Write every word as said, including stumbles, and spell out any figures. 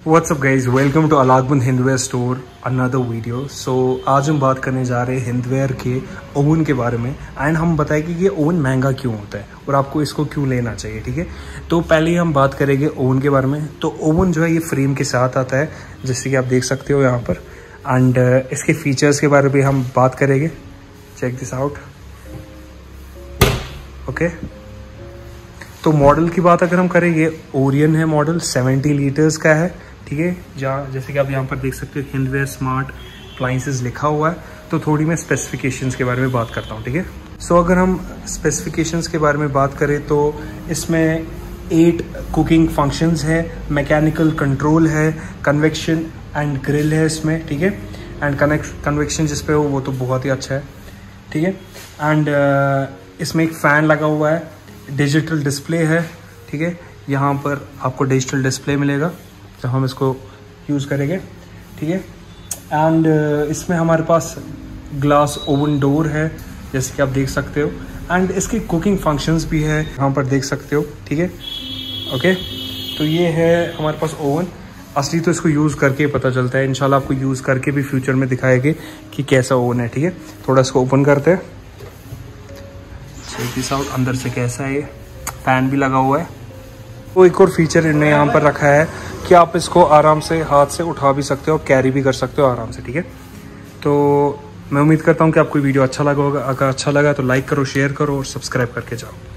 What's up guys, welcome to अलाकबंद Hindware store another video. So आज हम बात करने जा रहे हैं हिंदवेयर के ओवन के बारे में एंड हम बताएंगे कि ये ओवन महंगा क्यों होता है और आपको इसको क्यों लेना चाहिए। ठीक है, तो पहले ही हम बात करेंगे ओवन के बारे में। तो ओवन जो है ये फ्रेम के साथ आता है, जैसे कि आप देख सकते हो यहाँ पर। एंड uh, इसके फीचर्स के बारे में हम बात करेंगे। Check this out. ओके, तो मॉडल की बात अगर हम करें, ये ओरियन है मॉडल, सेवेंटी लीटर्स का है। ठीक है, जहाँ जैसे कि आप यहाँ पर देख सकते हो हिंदवेयर स्मार्ट अप्लायंसेस लिखा हुआ है। तो थोड़ी मैं स्पेसिफिकेशंस के बारे में बात करता हूँ। ठीक है, सो अगर हम स्पेसिफिकेशंस के बारे में बात करें तो इसमें एट कुकिंग फंक्शंस है, मैकेनिकल कंट्रोल है, कन्वेक्शन एंड ग्रिल है इसमें। ठीक है, एंड कन्वेक्शन जिस पे हो वो तो बहुत ही अच्छा है। ठीक है, एंड uh, इसमें एक फ़ैन लगा हुआ है, डिजिटल डिस्प्ले है। ठीक है, यहाँ पर आपको डिजिटल डिस्प्ले मिलेगा जब हम इसको यूज़ करेंगे। ठीक है, एंड uh, इसमें हमारे पास ग्लास ओवन डोर है, जैसे कि आप देख सकते हो। एंड इसकी कुकिंग फंक्शंस भी है, यहाँ पर देख सकते हो। ठीक है, ओके, तो ये है हमारे पास ओवन। असली तो इसको यूज़ करके पता चलता है, इंशाल्लाह आपको यूज़ करके भी फ्यूचर में दिखाएंगे कि कैसा ओवन है। ठीक है, थोड़ा इसको ओपन करते हैं। चेक दिस आउट, अंदर से कैसा है। ये फैन भी लगा हुआ है। तो एक और फीचर इन्होंने यहाँ पर रखा है कि आप इसको आराम से हाथ से उठा भी सकते हो और कैरी भी कर सकते हो आराम से। ठीक है, तो मैं उम्मीद करता हूँ कि आपको वीडियो अच्छा लगा होगा। अगर अच्छा लगा तो लाइक करो, शेयर करो और सब्सक्राइब करके जाओ।